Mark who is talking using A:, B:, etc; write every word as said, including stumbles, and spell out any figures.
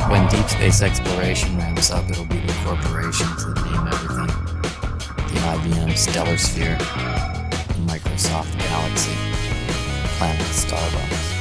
A: When deep space exploration ramps up, it'll be the corporations that name everything. The I B M Stellar Sphere, the Microsoft Galaxy, Planet Starbucks.